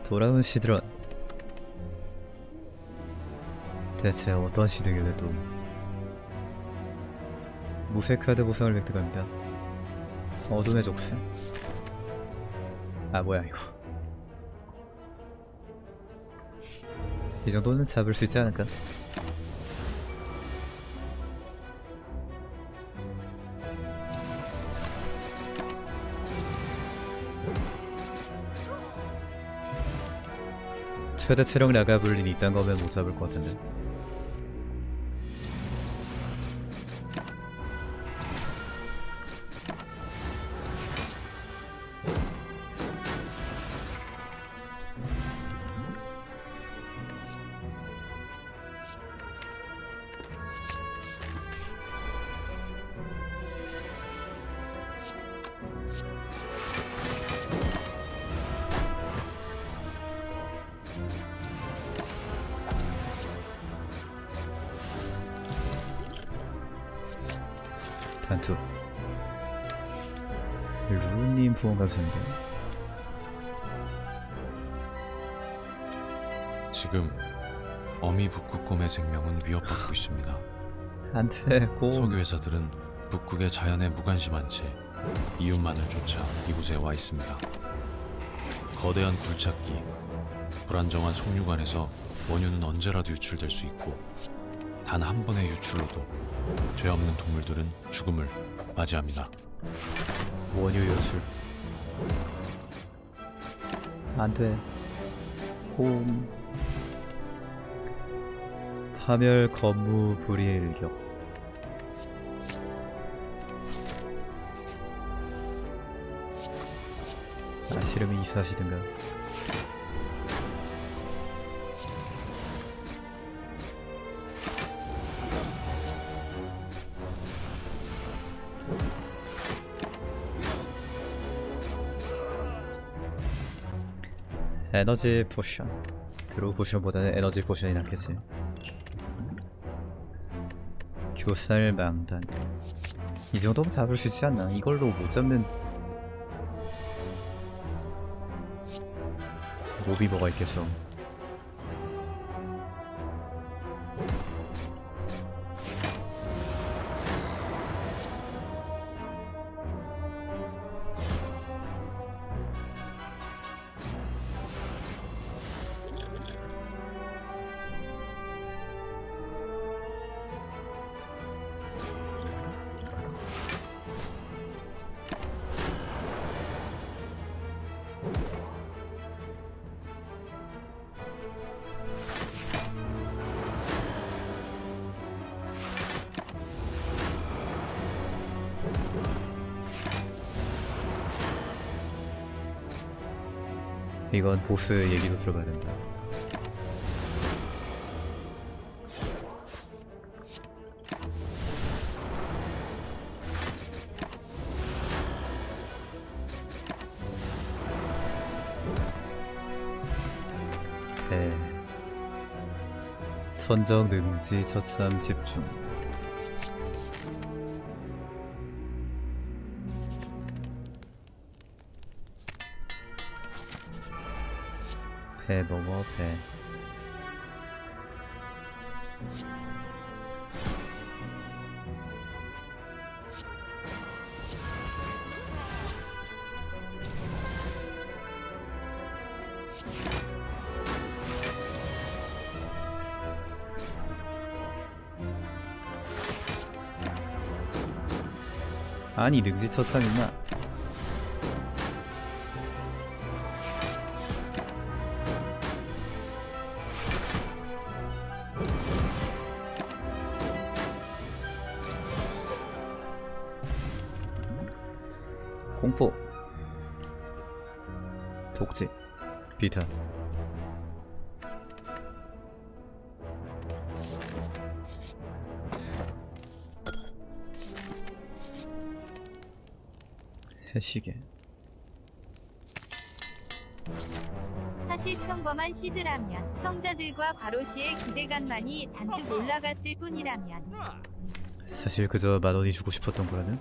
돌아온 시드런. 대체 어떤 시드길래 또 무쇠 카드 보상을 획득합니다. 어둠의 족쇄. 아 뭐야 이거. 이 정도는 잡을 수 있지 않을까? 최대 체력 나가불린 이딴 거면 못 잡을 것 같은데. 단투. 루님 후원 감사합니다. 지금 어미 북극곰의 생명은 위협받고 있습니다. 안돼 곰. 석유 회사들은 북극의 자연에 무관심한 채 이윤만을 쫓아 이곳에 와 있습니다. 거대한 굴착기, 불안정한 속류관에서 원유는 언제라도 유출될 수 있고 단 한 번의 유출로도 죄 없는 동물들은 죽음을 맞이합니다. 원유 유출. 안돼 곰. 파멸 거무 불의 일격. 아 싫으면 이사하시든가. 에너지 포션. 드로우 포션보다는 에너지 포션이 낫겠지. 교살 망단. 이 정도면 잡을 수 있지 않나? 이걸로 못 잡는 몹이 뭐가 있겠어. 이건 보스 얘기도 들어봐야 된다. 네. 천적 능지 처참 집중. 배 먹어 배. 아니 능지처참 있나? 공포, 독재, 비타. 해시계. 사실 평범한 시드라면 성자들과 과로시의 기대감만이 잔뜩 올라갔을 뿐이라면 사실 그저 만원이 주고 싶었던 거라는?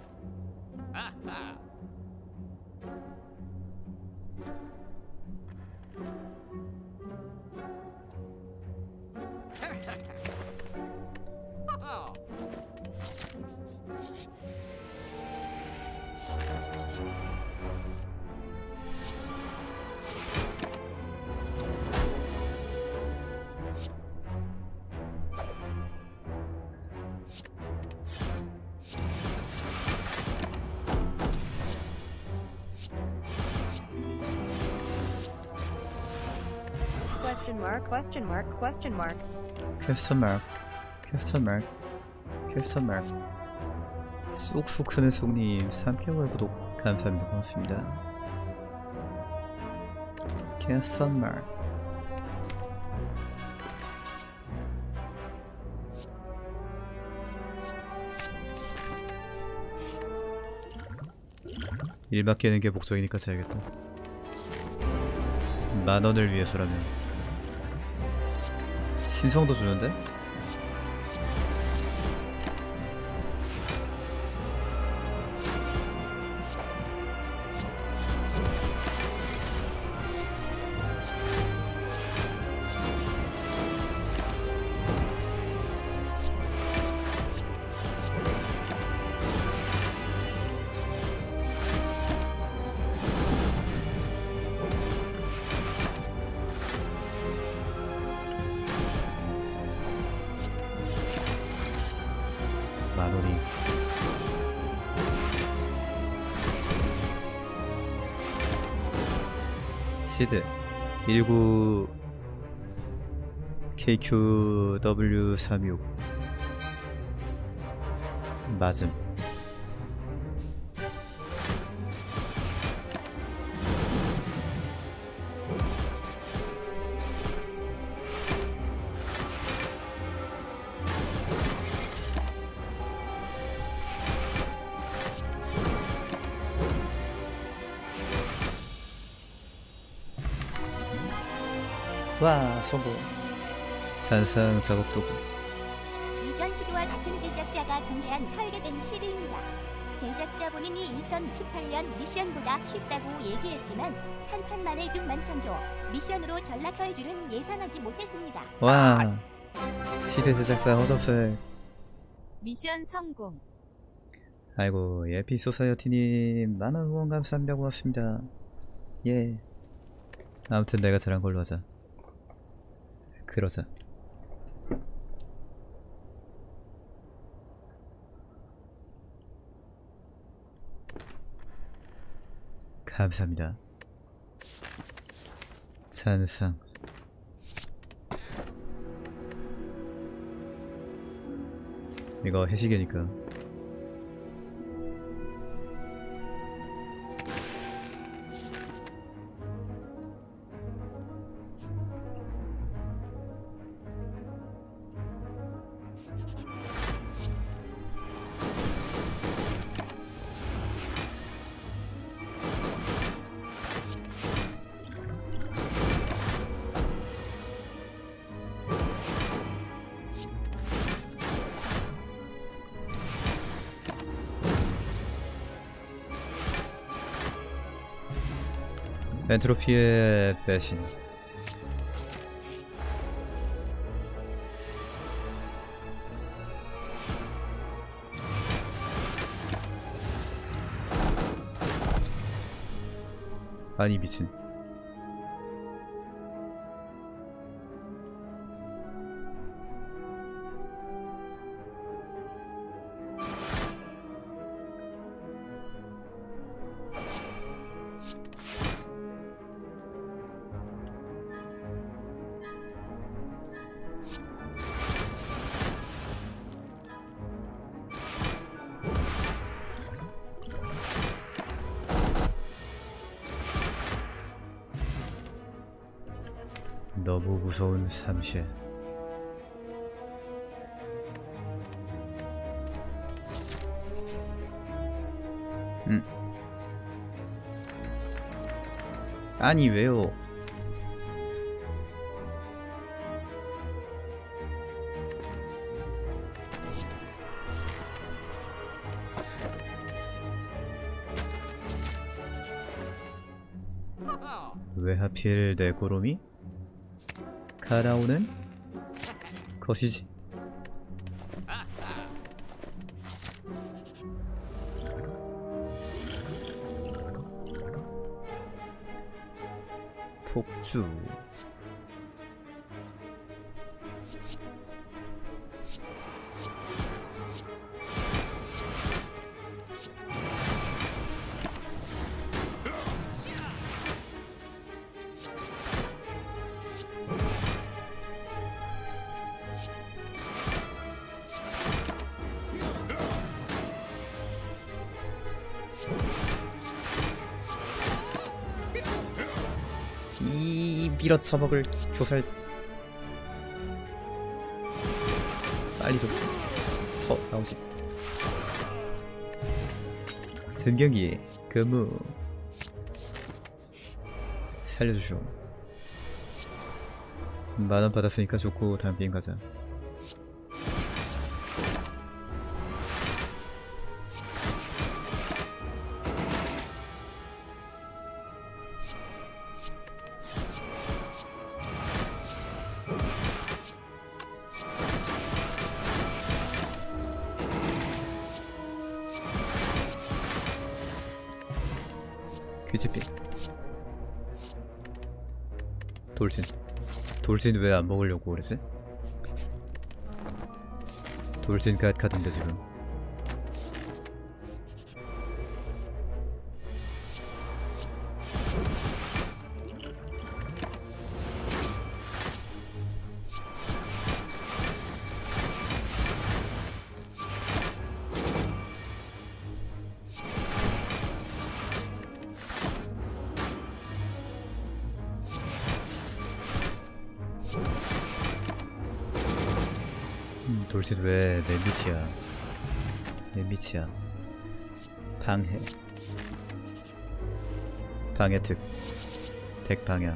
question mark question mark question mark. 퀘스천 마크 퀘스천 마크 퀘스천 마크. 쑥쑥 크는 쑥님 3개월 구독 감사합니다. 고맙습니다. 퀘스천 마크. 일 바뀌는 게 목적이니까 자야겠다. 10,000원을 위해서라면. 신성도 주는데? 만원이. 시드 19 KQW36 맞음. 와, 성공. 잔상 작업 도구. 이전 시도와 같은 제작자가 공개한 설계된 시드입니다. 제작자 본인이 2018년 미션보다 쉽다고 얘기했지만 한 판 만에 중만천조 미션으로 전락할 줄은 예상하지 못했습니다. 와, 시드 제작사 허접색. 미션 성공. 아이고, 예피 소사이어티님 만원 후원 감사합니다. 고맙습니다. 예. 아무튼 내가 잘한 걸로 하자. 그러자. 감사합니다. 잔상. 이거 해시계니까. 엔트로피의 배신. 아니 미친. 너무 무서운 삼쉐. 아니 왜요? 왜 하필 내 고롬이 가라오는 것이지. 폭주. 이 밀어쳐먹을 교살. 빨리 좀 나오지. 전경기 근무 살려주쇼. 만원 받았으니까 좋고 다음 게임 가자. 귀지빛. 돌진 왜 안 먹으려고 그러지? 돌진 카드인데 지금. 돌진 왜 내 밑이야? 내 밑이야. 방해 덱 방향.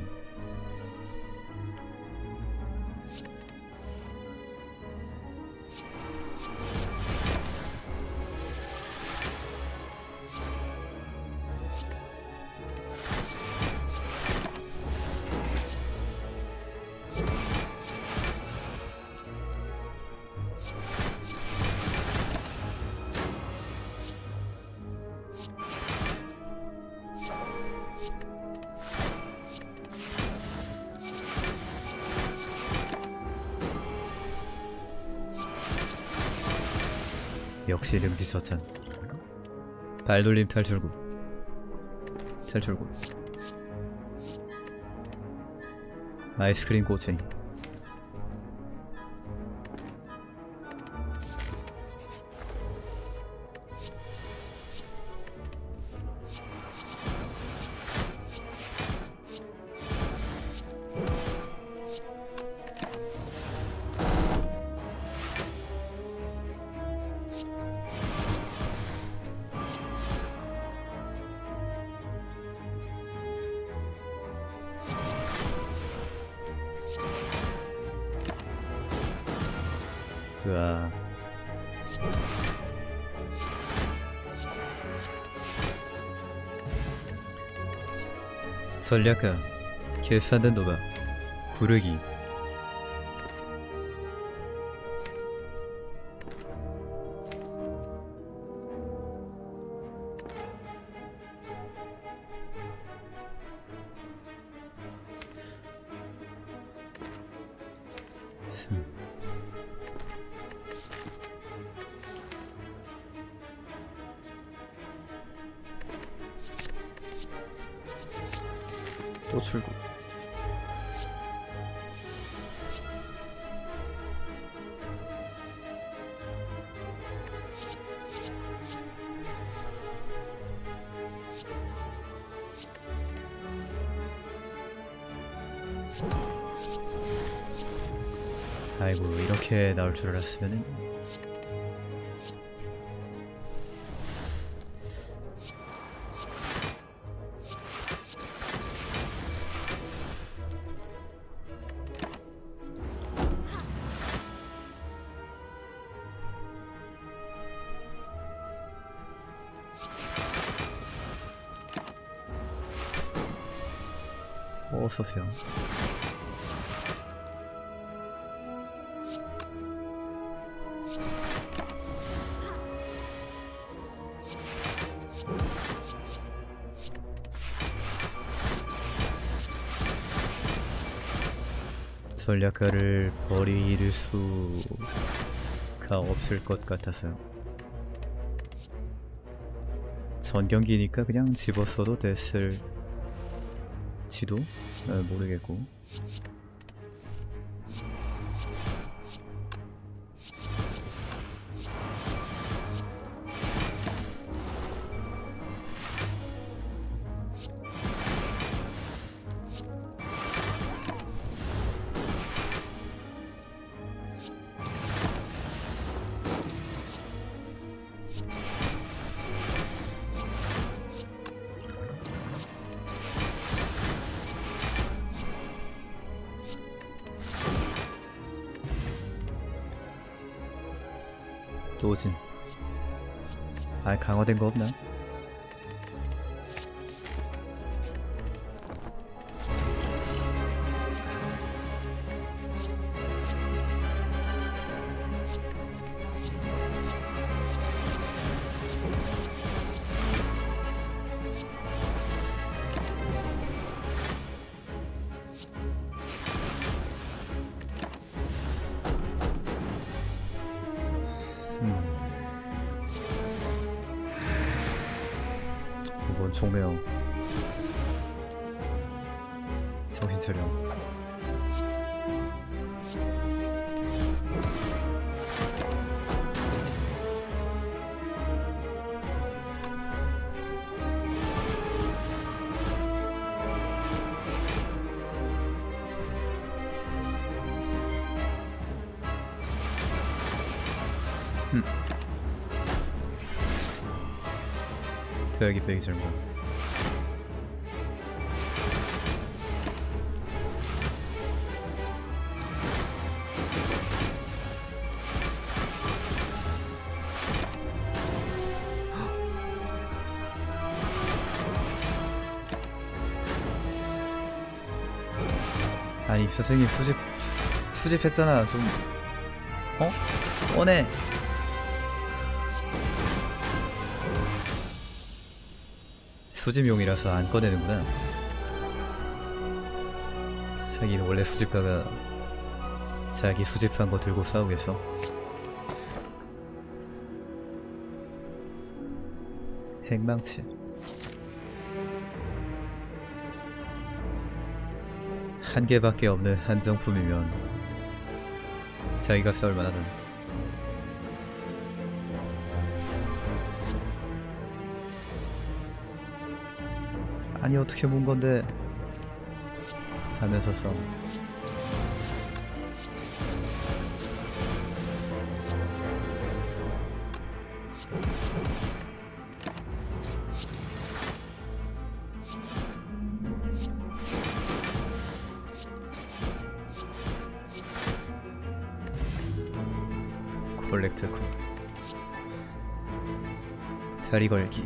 역시 능지처참. 발돌림 탈출구. 아이스크림 꼬챙이. 으아. 전략가 계산된 도박 구르기. 또 출구. 아이고, 이렇게 나올 줄 알았으면은. 어서오세요. 전략가를 버릴 수가 없을 것 같아서요. 전 경기니까 그냥 집었어도 됐을지도 모르겠고. 또진. 아, 강화된 거 없나? 이건 총매형. 정신 차려. 대학이 빼기 잘못. 아니 선생님 수집했잖아. 좀 꺼내. 수집용이라서 안 꺼내는구나. 하긴 원래 수집가가 자기 수집한 거 들고 싸우겠어. 핵망치. 한 개밖에 없는 한정품이면 자기가 싸울 만하잖아. 아니 어떻게 본 건데 하면서 싸움. 콜렉트 쿨. 자리 걸기.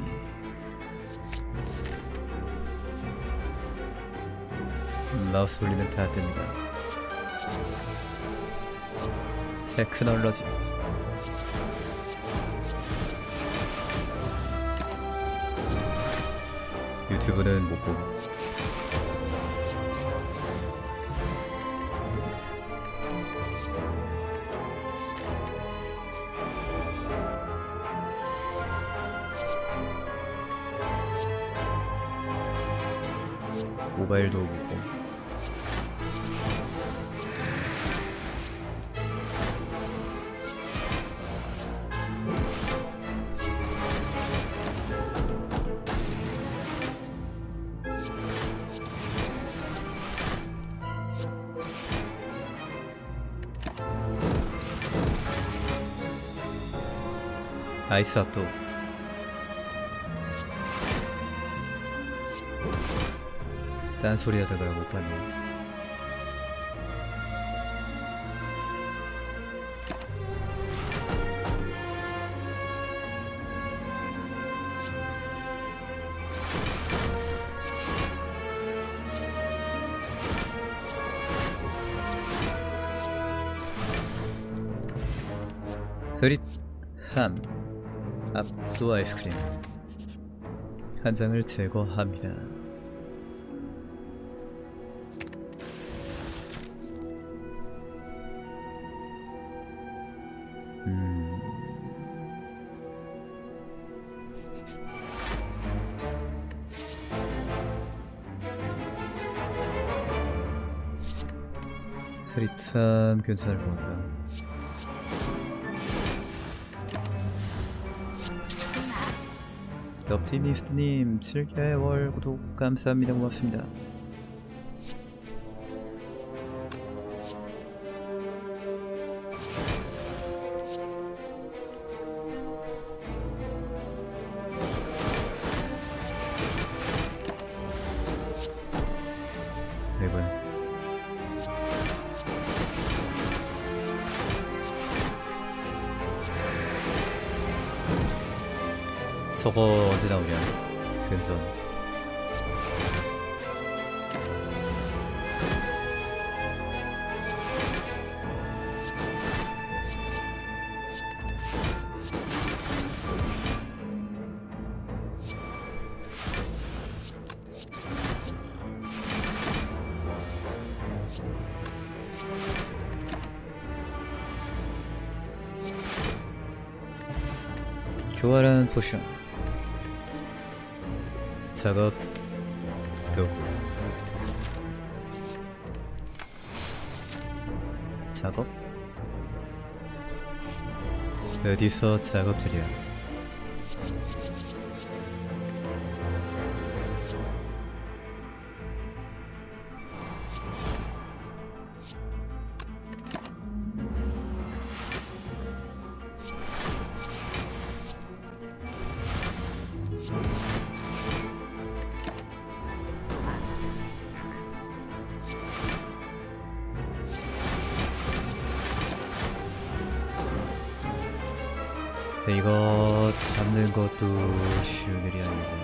마우스 올리면 다 됩니다. 테크놀로지. 유튜브는 못 보고. 모바일도 못 보고. 아이스 압도. 딴소리 하다가 못 봤네. 흐릿함. 압도 아이스크림 한 장을 제거합니다. 흐릿함 괜찮을 것 같다. 옵티미스트님 7개월 구독 감사합니다. 고맙습니다. 아이고야. 저거 언제 나오냐? 근전. 교활한 포션. 작업 도구. 작업? 어디서 작업들이야? 이거 잡는 것도 쉬운 일이 아니고.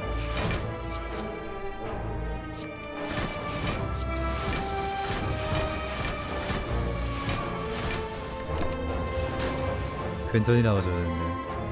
근전이 나와줘야 되는데.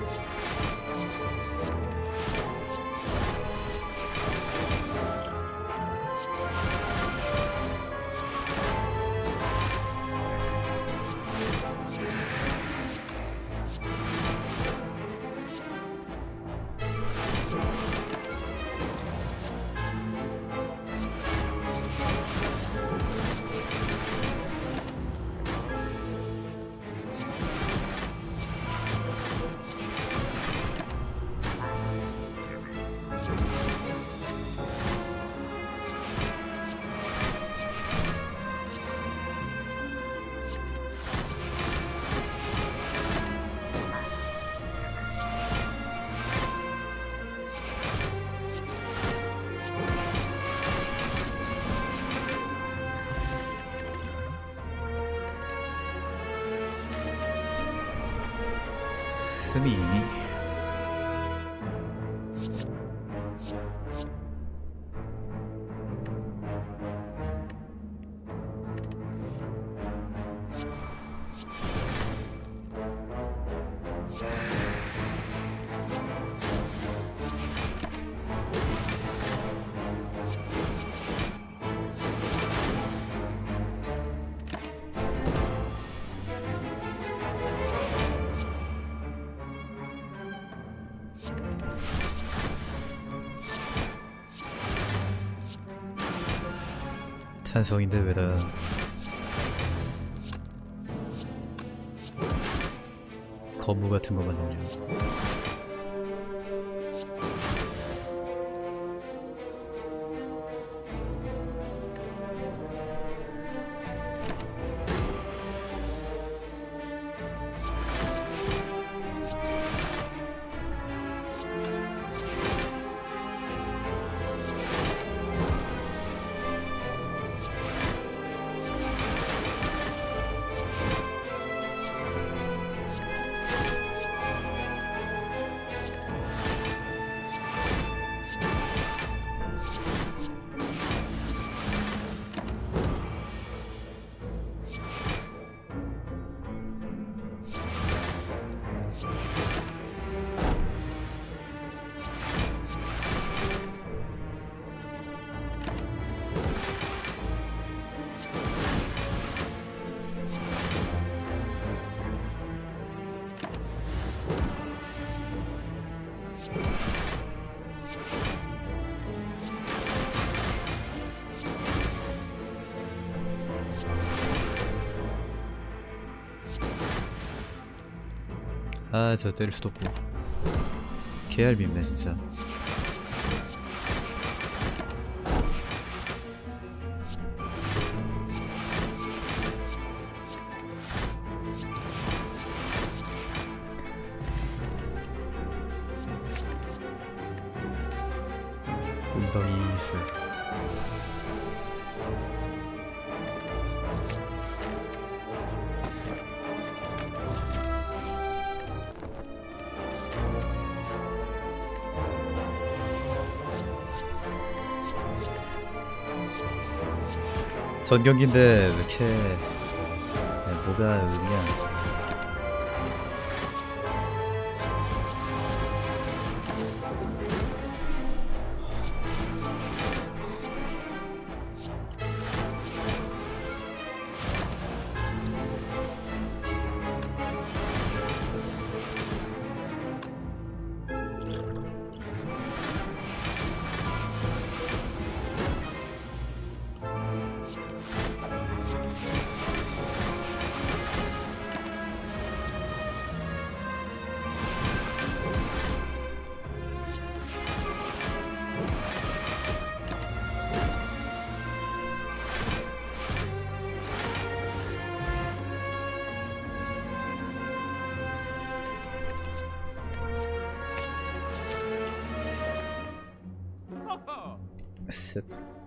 틈이 탄성인데 왜다 거무 같은 것만 나오냐. 아, 저 때릴 수도 없고. 개알밉네 진짜. 엉덩이 술. 전 경기인데 왜 이렇게 뭐가 의미야? 습.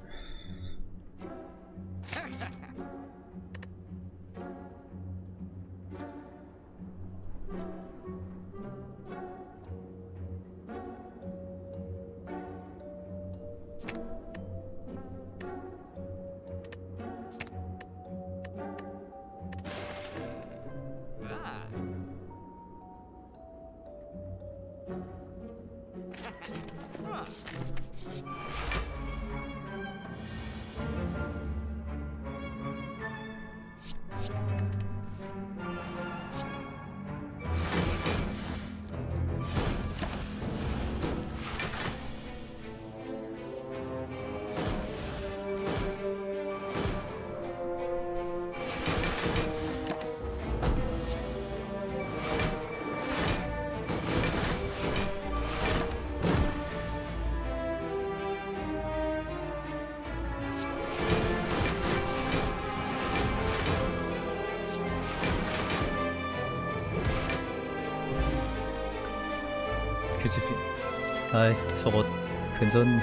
규집. 아이 저거 근전.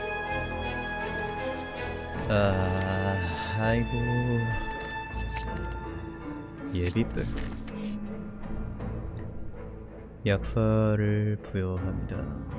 아이고 예비병. 약화를 부여합니다.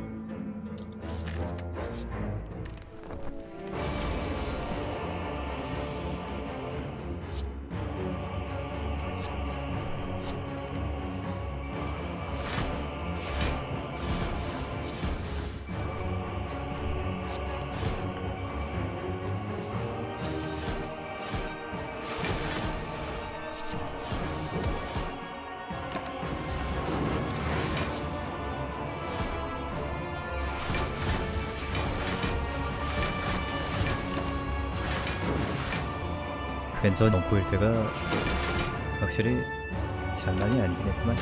괜찮 넘보일 때가 확실히 장난이 아니긴 했구만.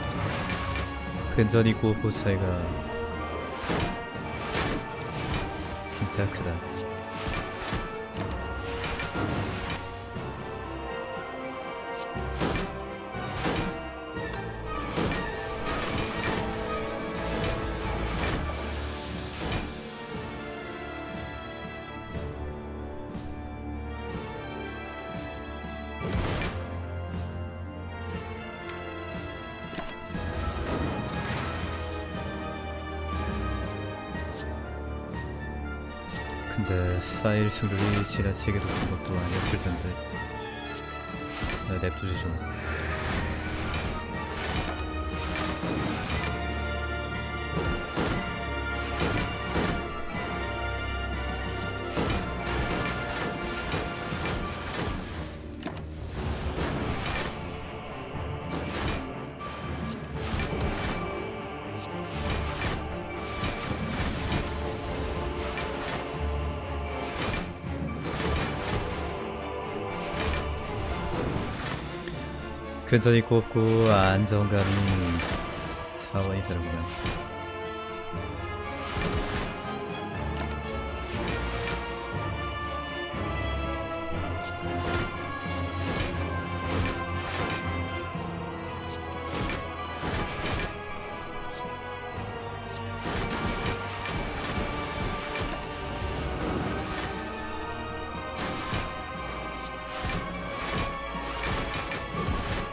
근전이고 그 차이가 진짜 크다. 근데 쌓일 수율이 지나치게 높은 것도 아니었을 텐데. 냅두지 좀. 근전이 곱고 안정감이 차원이 다르구나.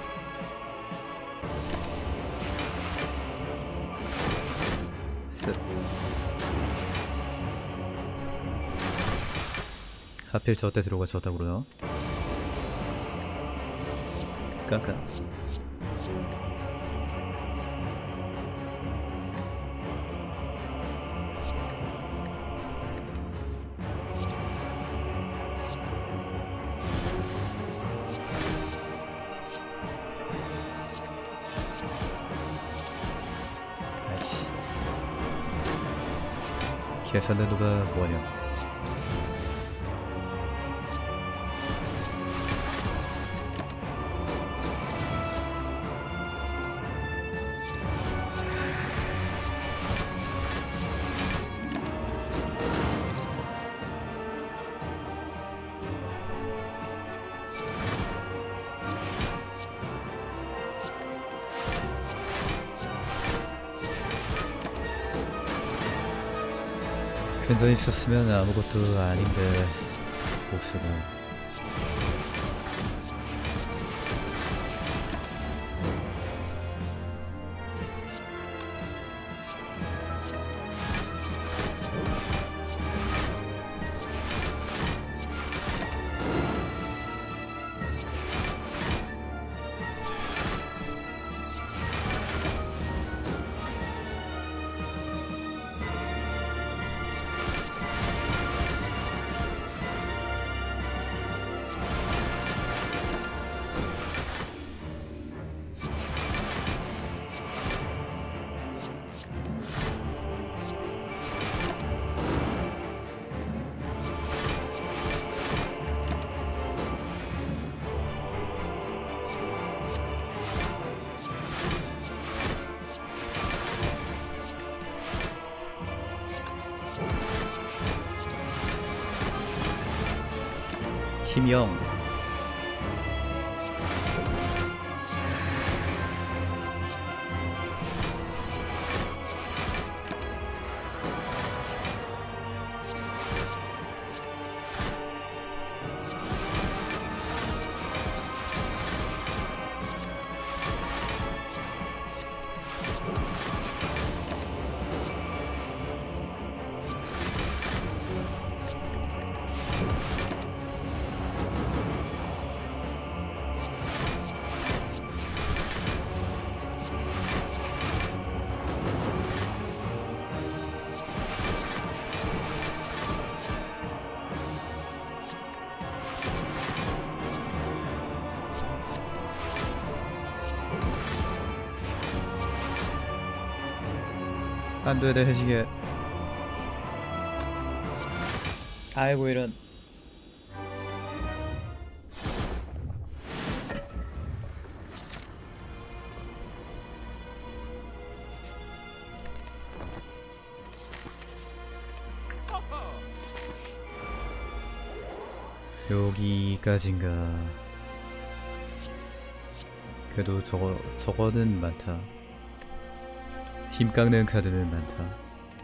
습. 하필 저때 들어가 졌다 그러나? 깜깜. 아이씨. 계산은 누가 뭐냐? 근전 있었으면 아무것도 아닌데 보스가 힘영. 안돼 내 해시계. 아이고 이런. 여기까지인가. 그래도 저거는 많다. 힘 깎는 카드는 많다.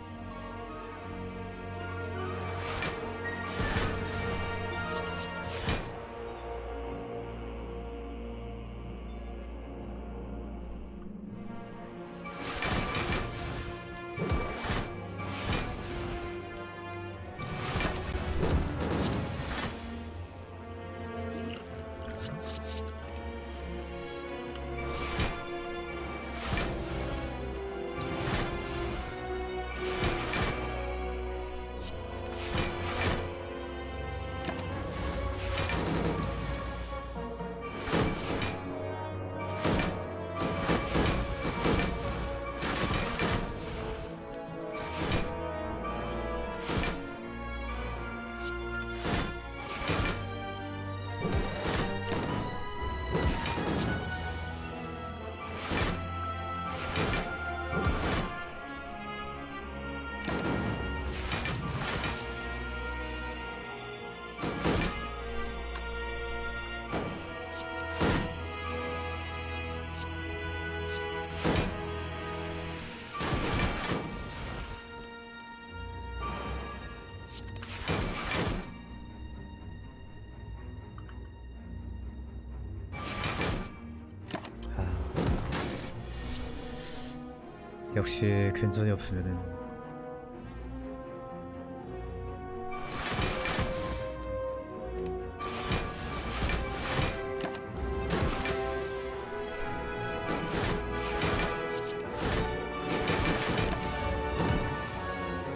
역시 근전이 없으면은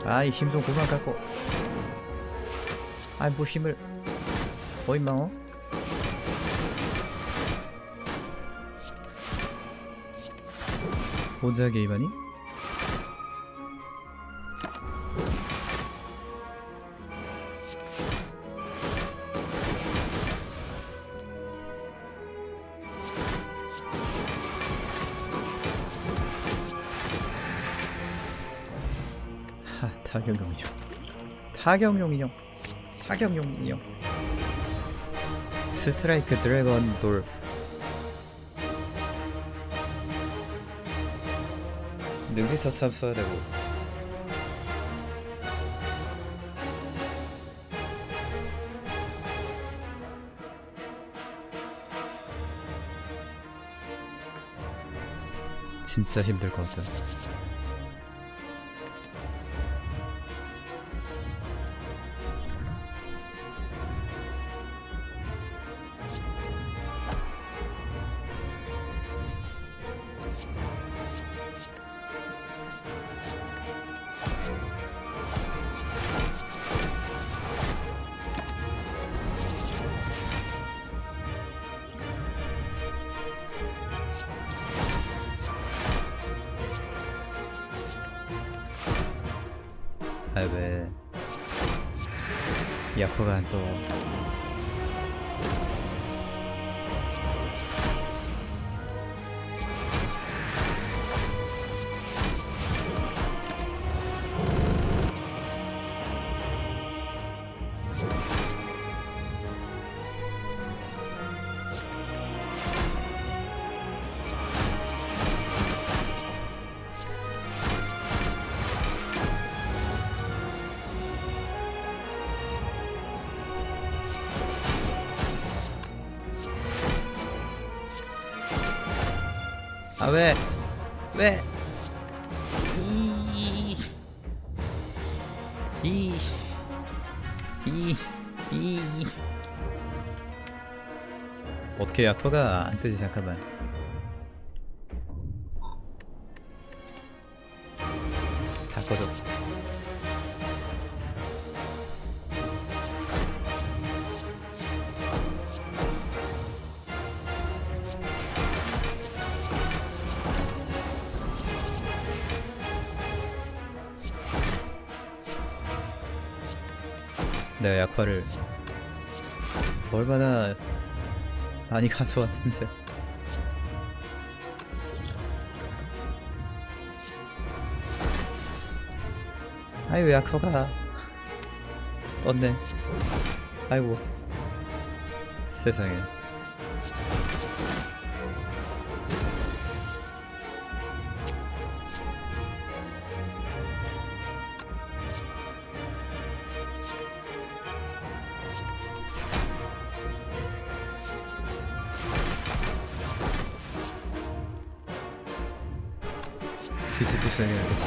아이 힘 좀 그만 갖고. 아이 뭐 힘을 임마. 혼자 게임하니? 타격용 인형. 타격용 인형. 타격용 인형. 스트라이크 드래곤 돌. 능지서참 써야 되고. 진짜 힘들 것 같아. 아 왜 야코가 또 아 왜? 왜? 어떻게 야코가 안 뜨지? 잠깐만. 다 꺼져. 내가 약화를 얼마나 많이 가져왔는데. 아이 왜 약화가 떴네. 아이고 세상에. 비슷비슷하게 알겠지.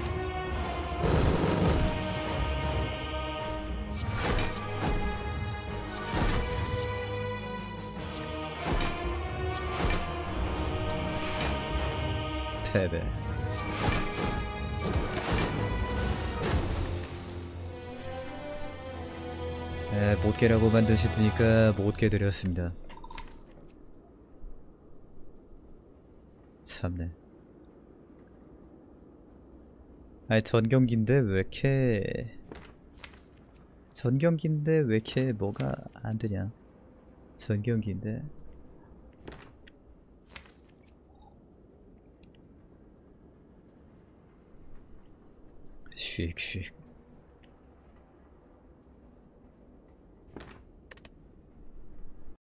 패배. 못 깨라고 만드시니까 못 깨드렸습니다. 참네. 아니 전경기인데 왜 이렇게 전경기인데 왜 이렇게 뭐가 안 되냐. 전경기인데. 슉슉.